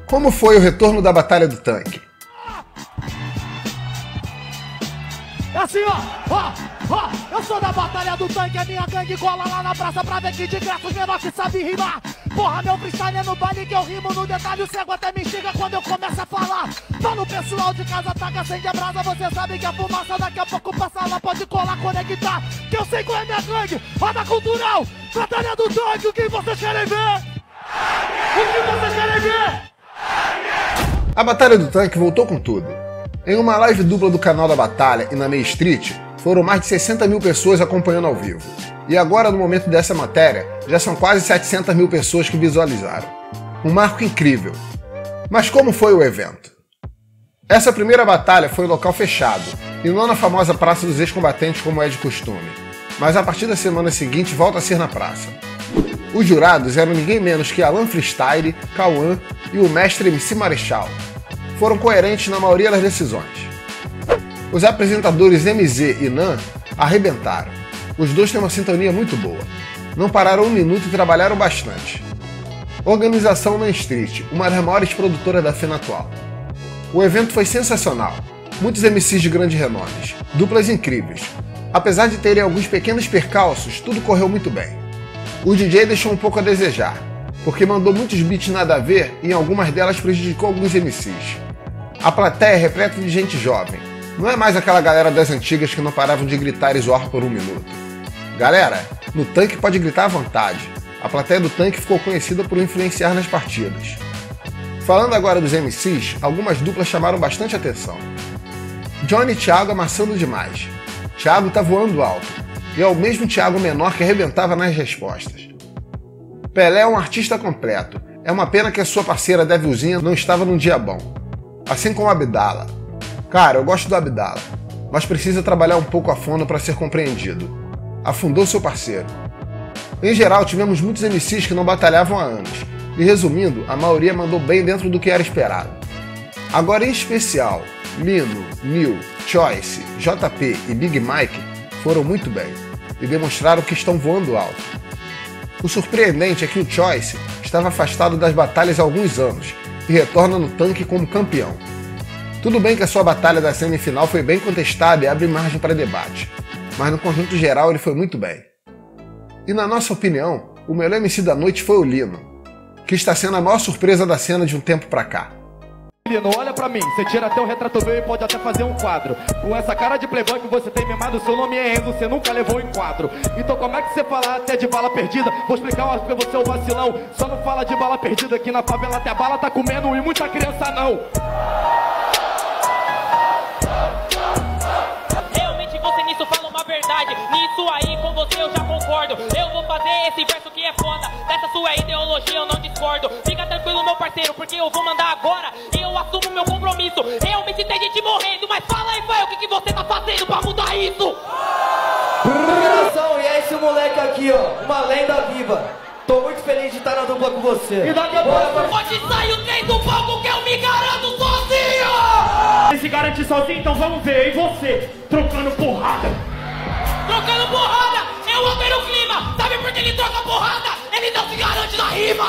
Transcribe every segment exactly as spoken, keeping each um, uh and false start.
Como foi o retorno da Batalha do Tanque? É assim, ó, ó, ó, eu sou da Batalha do Tanque, a minha gangue cola lá na praça pra ver que de graça os menores que sabem rimar. Porra, meu freestyle é no baile que eu rimo no detalhe, o cego até me xinga quando eu começo a falar. Fala o pessoal de casa, taca, acende a brasa, você sabe que a fumaça daqui a pouco passa lá, pode colar, conectar, que eu sei qual é minha gangue, roda cultural, Batalha do Tanque, o que vocês querem ver? O que vocês querem ver? A Batalha do Tanque voltou com tudo. Em uma live dupla do canal da Batalha e na Main Street, foram mais de sessenta mil pessoas acompanhando ao vivo. E agora, no momento dessa matéria, já são quase setecentas mil pessoas que visualizaram. Um marco incrível. Mas como foi o evento? Essa primeira batalha foi em local fechado, e não na famosa Praça dos Ex-Combatentes como é de costume. Mas a partir da semana seguinte volta a ser na praça. Os jurados eram ninguém menos que Alan Freestyle, Cauã e o mestre M C Marechal. Foram coerentes na maioria das decisões. Os apresentadores M Z e Nan arrebentaram. Os dois têm uma sintonia muito boa. Não pararam um minuto e trabalharam bastante. Organização Main Street, uma das maiores produtoras da cena atual. O evento foi sensacional. Muitos M Cs de grande renome, duplas incríveis. Apesar de terem alguns pequenos percalços, tudo correu muito bem. O D J deixou um pouco a desejar, porque mandou muitos beats nada a ver e em algumas delas prejudicou alguns M Cs. A plateia é repleta de gente jovem. Não é mais aquela galera das antigas que não paravam de gritar e zoar por um minuto. Galera, no tanque pode gritar à vontade. A plateia do tanque ficou conhecida por influenciar nas partidas. Falando agora dos M Cs, algumas duplas chamaram bastante atenção. Johnny e Thiago amassando demais. Thiago tá voando alto, e é o mesmo Thiago menor que arrebentava nas respostas. Pelé é um artista completo. É uma pena que a sua parceira Devilzinha não estava num dia bom. Assim como Abdala. Cara, eu gosto do Abdala, mas precisa trabalhar um pouco a fundo para ser compreendido. Afundou seu parceiro. Em geral, tivemos muitos M Cs que não batalhavam há anos, e resumindo, a maioria mandou bem dentro do que era esperado. Agora, em especial, Lino, Nil, Choice, J P e Big Mike foram muito bem, e demonstraram que estão voando alto. O surpreendente é que o Choice estava afastado das batalhas há alguns anos, e retorna no tanque como campeão. Tudo bem que a sua batalha da semifinal foi bem contestada e abre margem para debate, mas no conjunto geral ele foi muito bem. E na nossa opinião, o melhor M C da noite foi o Lino, que está sendo a maior surpresa da cena de um tempo pra cá. Lino, olha pra mim, você tira até o retrato meu e pode até fazer um quadro. Com essa cara de playboy que você tem mimado, seu nome é Enzo, você nunca levou em quadro. Então como é que você fala até de bala perdida? Vou explicar uma pra você, o vacilão. Só não fala de bala perdida, aqui na favela até a bala tá comendo e muita criança não. Nisso aí com você eu já concordo. Eu vou fazer esse verso que é foda. Dessa sua ideologia eu não discordo. Fica tranquilo meu parceiro, porque eu vou mandar agora e eu assumo meu compromisso. Realmente tem gente morrendo, mas fala aí, vai, o que, que você tá fazendo pra mudar isso? Coração, e é esse moleque aqui, ó, uma lenda viva. Tô muito feliz de estar na dupla com você. E daqui a pouco hoje sai o trem do palco que eu me garanto sozinho. Ele se garante sozinho, então vamos ver. E você, trocando porrada? Trocando porrada, eu altero o clima. Sabe por que ele troca porrada? Ele não se garante na rima.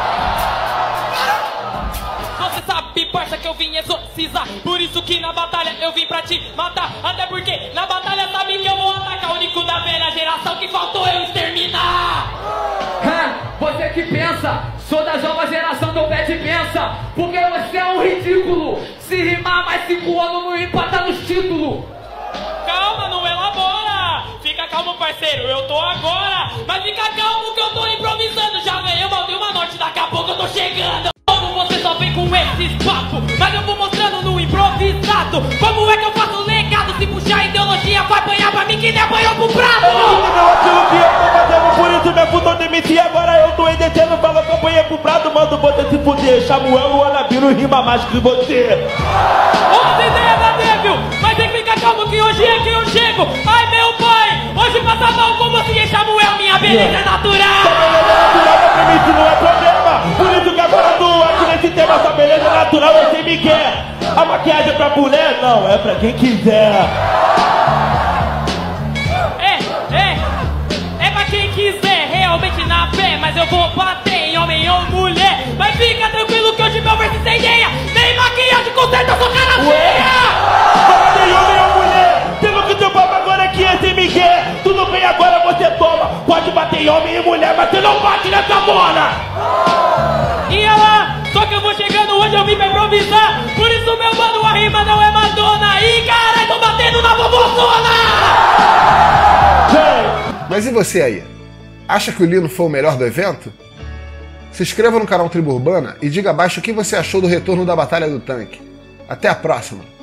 Você sabe, parça, que eu vim exorcizar. Por isso que na batalha eu vim pra te matar. Até porque na batalha sabe que eu vou atacar. O único da velha geração que faltou eu exterminar. É, você que pensa, sou da nova geração do pé de pensa. Porque você é um ridículo. Se rimar mais cinco anos não empata nos títulos. Calma, não elabora. Fica calmo, parceiro, eu tô agora. Mas fica calmo que eu tô improvisando. Já veio, eu mandei uma noite, daqui a pouco eu tô chegando. Como você só vem com esses papos, mas eu vou mostrando no improvisado. Como é que eu faço legado? Se puxar a ideologia vai apanhar pra mim que nem apanhou pro prato. Aquilo que eu tô fazendo, por isso me fundou de mentir. Agora eu tô editando, falou que eu apanhei pro prato. Manda você se fuder, Samuel, o Anabino rima mais que você. Outra ideia da Devil, mas tem que ficar calmo que hoje é que eu chego. Ai meu pai, hoje passa mal como assim, Samuel, minha beleza é natural. Sua beleza é natural, pra mim isso não é problema. Por isso que agora tu aqui nesse tema, sua beleza é natural, você me quer. A maquiagem é pra mulher? Não, é pra quem quiser. É, é, é pra quem quiser, realmente na fé. Mas eu vou bater em homem ou mulher. Mas fica tranquilo que hoje meu verso sem não bate nessa bola! Ia lá, só que eu vou chegando hoje, eu vim pra improvisar. Por isso, meu mano, a rima não é Madonna. Ih, caralho, tô batendo na vovozona! Mas e você aí? Acha que o Lino foi o melhor do evento? Se inscreva no canal Tribo Urbana e diga abaixo o que você achou do retorno da Batalha do Tanque. Até a próxima!